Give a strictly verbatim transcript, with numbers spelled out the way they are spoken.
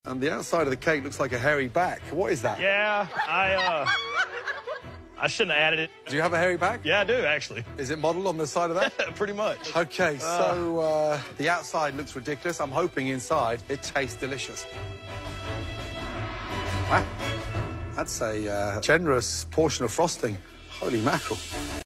And the outside of the cake looks like a hairy back. What is that? Yeah, I, uh... I shouldn't have added it. Do you have a hairy back? Yeah, I do, actually. Is it modelled on the side of that? Pretty much. OK, uh... so uh, the outside looks ridiculous. I'm hoping inside it tastes delicious. Wow. That's a uh, generous portion of frosting. Holy mackerel.